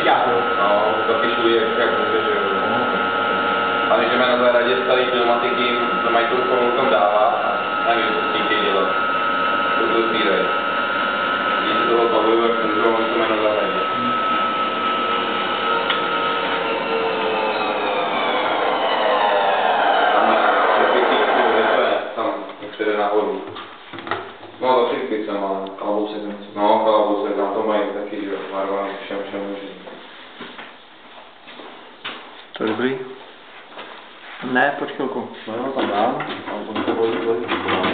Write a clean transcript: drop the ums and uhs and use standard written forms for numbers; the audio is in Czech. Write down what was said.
No, zapíšu jak může, že jo. A když jdeme na zahradě starý pneumatiky, to mají tu kolu tam dávat a nevím, co s tím chtějí dělat. To sbírají. Když se toho bavují, jak můžou, oni to mají na zahradě. Jde nahoru. No za všechny jsem má, kalabousek. No kalabousek, tam to mají taky, že jo, marvaný, všem můžu. To je dobrý? Ne, počkej chvilku. No jo, tam dám, a on to bude